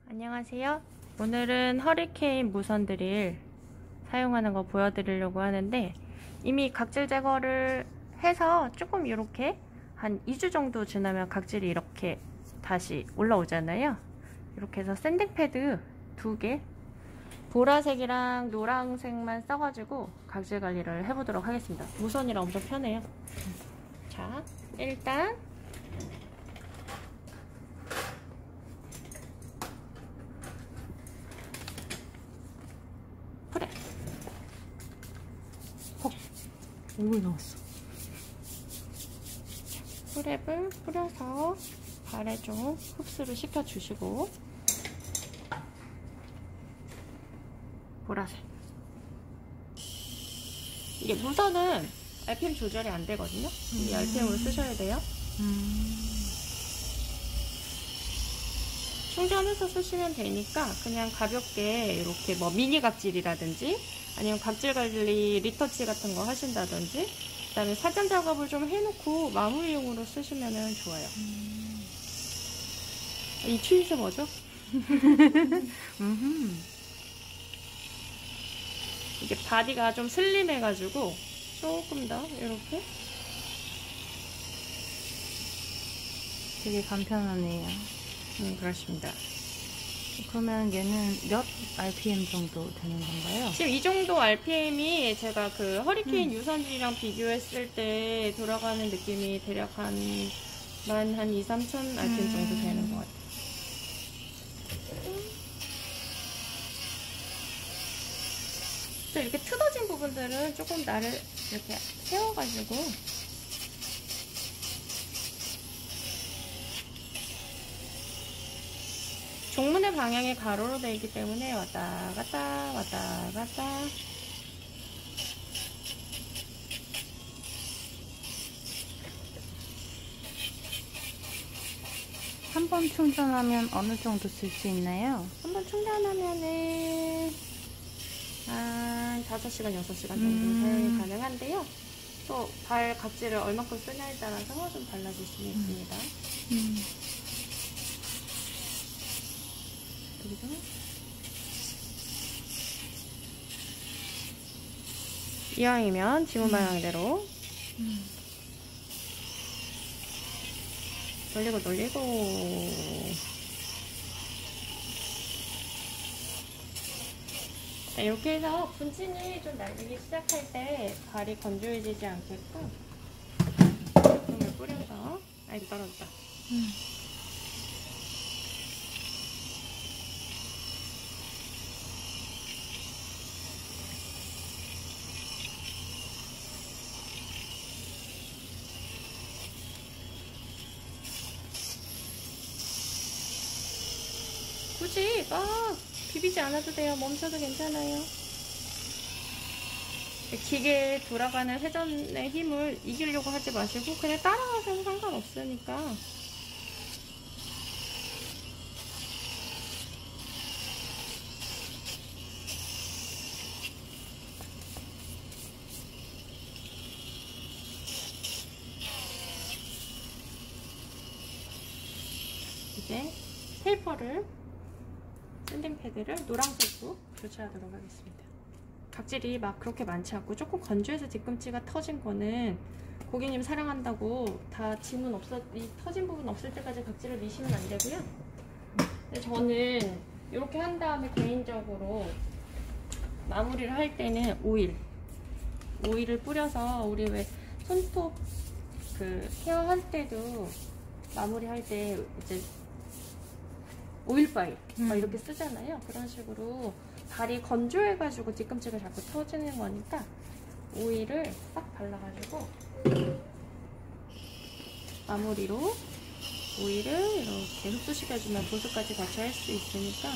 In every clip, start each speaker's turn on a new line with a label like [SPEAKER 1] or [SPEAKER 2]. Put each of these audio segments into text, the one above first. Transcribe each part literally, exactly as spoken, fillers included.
[SPEAKER 1] 안녕하세요. 오늘은 허리케인 무선 드릴 사용하는 거 보여드리려고 하는데, 이미 각질 제거를 해서 조금 이렇게 한 이 주 정도 지나면 각질이 이렇게 다시 올라오잖아요. 이렇게 해서 샌딩 패드 두 개, 보라색이랑 노란색만 써가지고 각질 관리를 해보도록 하겠습니다. 무선이라 엄청 편해요. 자, 일단 프랩. 헉, 얼굴 나왔어. 프랩을 뿌려서 발에 좀 흡수를 시켜주시고, 보라색. 이게 무선은 알피엠 조절이 안 되거든요. 이 음. 알피엠으로 쓰셔야 돼요. 음. 충전해서 쓰시면 되니까 그냥 가볍게 이렇게 뭐 미니 각질이라든지 아니면 각질 관리 리터치 같은 거 하신다든지, 그 다음에 사전 작업을 좀 해놓고 마무리용으로 쓰시면 좋아요. 음. 이 추위새 뭐죠? 이게 바디가 좀 슬림해가지고 조금 더 이렇게
[SPEAKER 2] 되게 간편하네요.
[SPEAKER 1] 음, 그렇습니다.
[SPEAKER 2] 그러면 얘는 몇 알피엠 정도 되는 건가요?
[SPEAKER 1] 지금 이 정도 알피엠이 제가 그 허리케인 음. 유선질이랑 비교했을 때 돌아가는 느낌이 대략 한 만 한 이, 삼천 알피엠 음. 정도 되는 것 같아요. 이렇게 틀어진 부분들은 조금 나를 이렇게 세워가지고 종문의 방향이 가로로 되어 있기 때문에 왔다 갔다 왔다 갔다.
[SPEAKER 2] 한 번 충전하면 어느 정도 쓸 수 있나요?
[SPEAKER 1] 한 번 충전하면은 한 다섯 시간, 여섯 시간 정도 음. 사용이 가능한데요. 또 발 각질을 얼마큼 쓰냐에 따라서 좀 달라질 수 음. 있습니다. 음. 그리고 이왕이면 지문 방향대로 음. 돌리고 돌리고 이렇게 해서 분진이 좀 날리기 시작할 때 발이 건조해지지 않게끔 제품을 뿌려서, 아이고 떨어졌다. 음. 굳이 막 비비지 않아도 돼요. 멈춰도 괜찮아요. 기계 돌아가는 회전의 힘을 이기려고 하지 마시고 그냥 따라가셔도 상관없으니까. 이제 테이퍼를, 샌딩 패드를 노란색으로 교체하도록 하겠습니다. 각질이 막 그렇게 많지 않고 조금 건조해서 뒤꿈치가 터진 거는 고객님 사랑한다고 다 지문 없어, 이 터진 부분 없을 때까지 각질을 미시면 안 되고요. 근데 저는 이렇게 한 다음에 개인적으로 마무리를 할 때는 오일 오일을 뿌려서, 우리 왜 손톱 그 케어 할 때도 마무리 할 때 이제 오일바이 음. 이렇게 쓰잖아요. 그런 식으로 발이 건조해가지고 뒤꿈치가 자꾸 터지는 거니까 오일을 싹 발라가지고 마무리로 오일을 이렇게 흡수시켜주면 보습까지 같이 할 수 있으니까.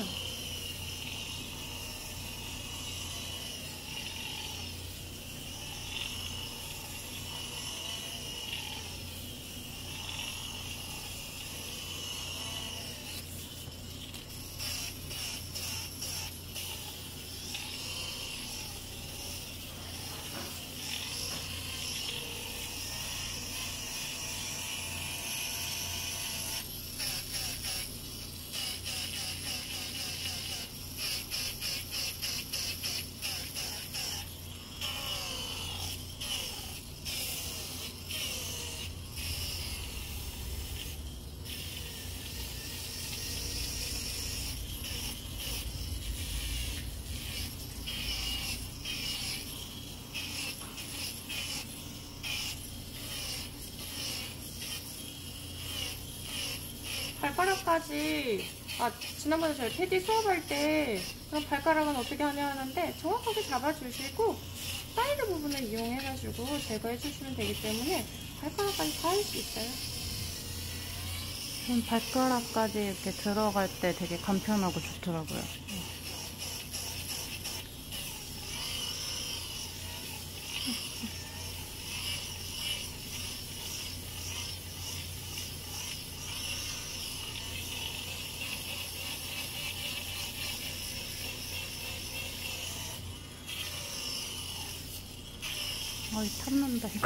[SPEAKER 1] 발가락까지, 아 지난번에 저희 테디 수업할 때 그럼 발가락은 어떻게 하냐 하는데 정확하게 잡아주시고 사이드 부분을 이용해가지고 제거해 주시면 되기 때문에 발가락까지 다 할 수 있어요.
[SPEAKER 2] 전 발가락까지 이렇게 들어갈 때 되게 간편하고 좋더라고요. 어이 탐난다 이거.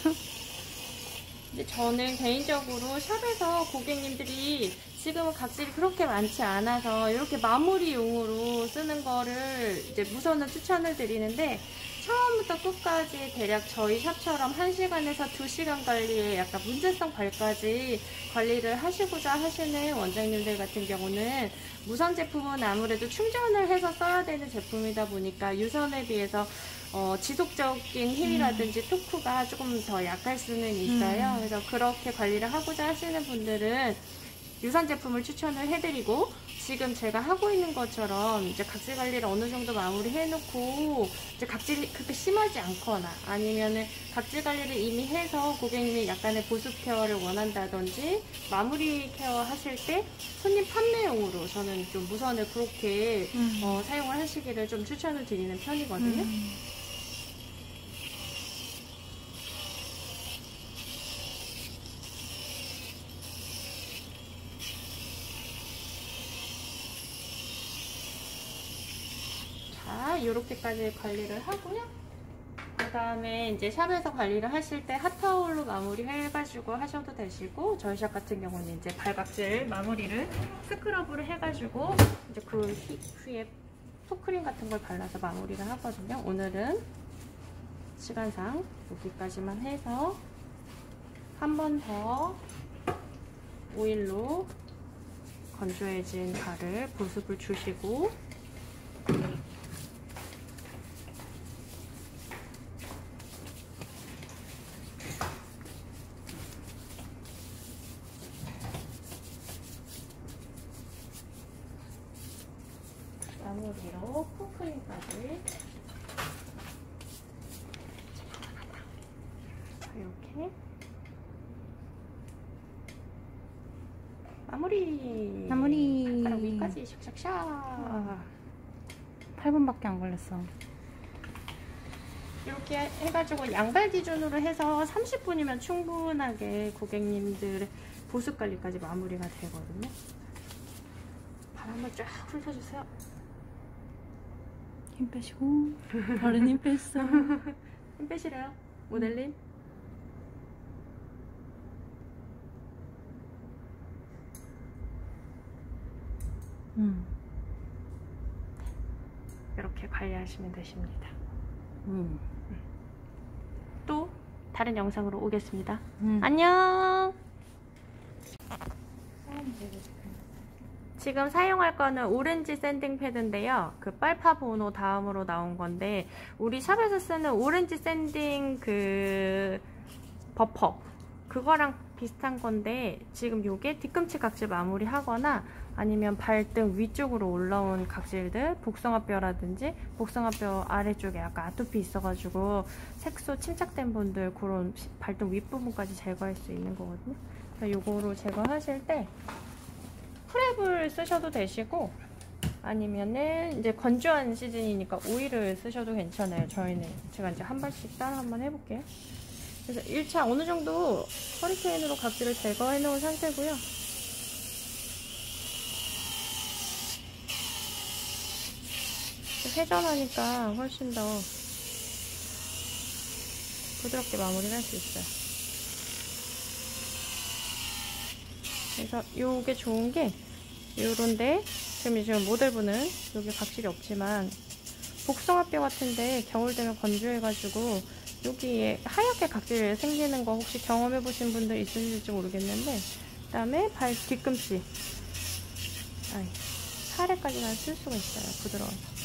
[SPEAKER 1] 근데 저는 개인적으로 샵에서 고객님들이 지금은 각질이 그렇게 많지 않아서 이렇게 마무리용으로 쓰는 거를 이제 우선은 추천을 드리는데, 처음부터 끝까지 대략 저희 샵처럼 한 시간에서 두 시간 관리에 약간 문제성 발까지 관리를 하시고자 하시는 원장님들 같은 경우는 무선 제품은 아무래도 충전을 해서 써야 되는 제품이다 보니까 유선에 비해서 어, 지속적인 힘이라든지 음. 토크가 조금 더 약할 수는 있어요. 음. 그래서 그렇게 관리를 하고자 하시는 분들은 유선 제품을 추천을 해드리고, 지금 제가 하고 있는 것처럼 이제 각질 관리를 어느 정도 마무리 해놓고 이제 각질이 그렇게 심하지 않거나 아니면은 각질 관리를 이미 해서 고객님이 약간의 보습 케어를 원한다든지 마무리 케어 하실 때 손님 판매용으로 저는 좀 무선을 그렇게 음. 어, 사용을 하시기를 좀 추천을 드리는 편이거든요. 음. 자, 이렇게까지 관리를 하고요. 그 다음에 이제 샵에서 관리를 하실 때 핫타올로 마무리 해가지고 하셔도 되시고, 저희 샵 같은 경우는 이제 발각질 마무리를 스크러브를 해가지고 이제 그 후에 톡크림 같은 걸 발라서 마무리를 하거든요. 오늘은 시간상 여기까지만 해서 한 번 더 오일로 건조해진 발을 보습을 주시고, 마무리로 푸크림까지 이렇게 마무리
[SPEAKER 2] 마무리.
[SPEAKER 1] 발가락 위까지 샥샥샥.
[SPEAKER 2] 팔 분밖에 안 걸렸어.
[SPEAKER 1] 이렇게 해가지고 양발 기준으로 해서 삼십 분이면 충분하게 고객님들의 보습 관리까지 마무리가 되거든요. 발 한번 쫙 훑어주세요.
[SPEAKER 2] 힘 빼시고. 발은 힘 뺐어.
[SPEAKER 1] 힘 빼시래요, 모델님.
[SPEAKER 2] 음.
[SPEAKER 1] 이렇게 관리하시면 되십니다.
[SPEAKER 2] 음.
[SPEAKER 1] 또 다른 영상으로 오겠습니다.
[SPEAKER 2] 음.
[SPEAKER 1] 안녕. 지금 사용할 거는 오렌지 샌딩 패드인데요. 그 빨파보노 다음으로 나온 건데, 우리 샵에서 쓰는 오렌지 샌딩 그 버퍼 그거랑 비슷한 건데, 지금 요게 뒤꿈치 각질 마무리 하거나 아니면 발등 위쪽으로 올라온 각질들, 복숭아뼈라든지 복숭아뼈 아래쪽에 약간 아토피 있어가지고 색소 침착된 분들 그런 발등 윗부분까지 제거할 수 있는 거거든요. 그래서 요거로 제거하실 때 프랩을 쓰셔도 되시고, 아니면은 이제 건조한 시즌이니까 오일을 쓰셔도 괜찮아요. 저희는 제가 이제 한 발씩 따라 한번 해볼게요. 그래서 일 차 어느 정도 허리케인으로 각질을 제거해 놓은 상태고요. 회전하니까 훨씬 더 부드럽게 마무리를 할 수 있어요. 그래서 요게 좋은 게 요런데, 지금 지금 모델분은 여기 각질이 없지만 복숭아뼈 같은데 겨울 되면 건조해가지고 여기에 하얗게 각질 생기는 거 혹시 경험해 보신 분들 있으실지 모르겠는데, 그 다음에 발 뒤꿈치 아니, 사례까지는 쓸 수가 있어요. 부드러워서.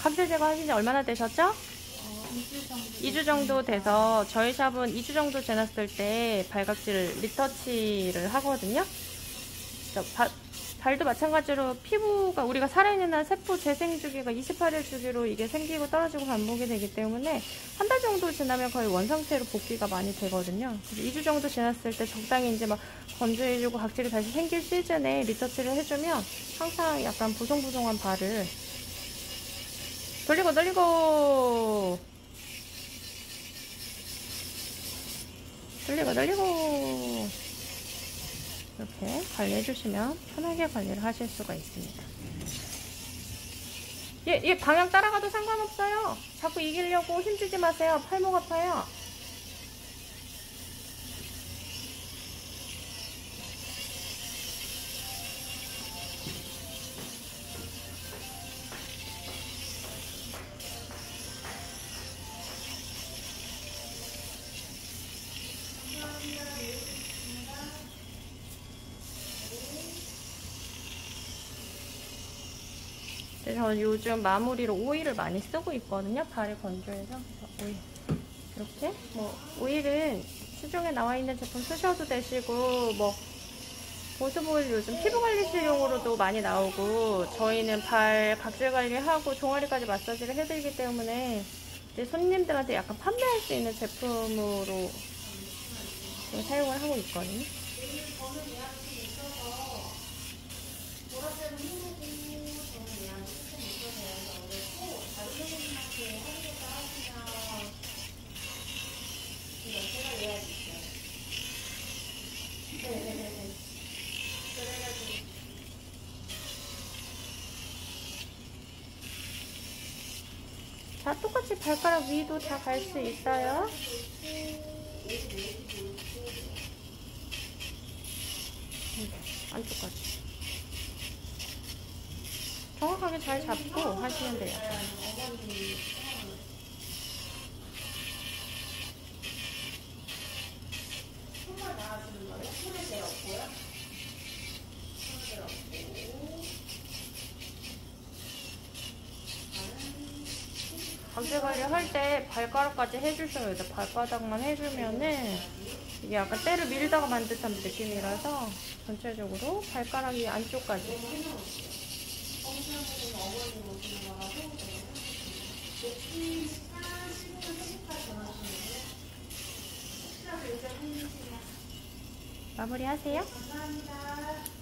[SPEAKER 1] 각질 제거 하신 지 얼마나 되셨죠? 이 주 정도 돼서 저희 샵은 이 주 정도 지났을 때 발각질을 리터치를 하거든요. 바, 발도 마찬가지로 피부가 우리가 살아있는 한 세포 재생 주기가 이십팔 일 주기로 이게 생기고 떨어지고 반복이 되기 때문에 한 달 정도 지나면 거의 원상태로 복귀가 많이 되거든요. 그래서 이 주 정도 지났을 때 적당히 이제 막 건조해주고 각질이 다시 생길 시즌에 리터치를 해주면 항상 약간 보송보송한 발을 돌리고 돌리고 돌리고 돌리고 이렇게 관리해 주시면 편하게 관리를 하실 수가 있습니다. 얘, 얘 방향 따라가도 상관없어요. 자꾸 이기려고 힘주지 마세요. 팔목 아파요. 저는 요즘 마무리로 오일을 많이 쓰고 있거든요. 발이 건조해서. 그래서 오일. 이렇게 뭐 오일은 시중에 나와 있는 제품 쓰셔도 되시고 뭐 보습오일 요즘 피부 관리실용으로도 많이 나오고 저희는 발 각질 관리하고 종아리까지 마사지를 해드리기 때문에 이제 손님들한테 약간 판매할 수 있는 제품으로 사용을 하고 있거든요. 자, 똑같이 발가락 위도 다 갈 수 있어요. 안쪽까지. 정확하게 잘 잡고 하시면 돼요. 각질 관리 할 때 발가락까지 해주셔야 돼요. 발바닥만 해주면은 이게 약간 때를 밀다가 만 듯한 느낌이라서 전체적으로 발가락이 안쪽까지. 마무리 하세요. 감사합니다.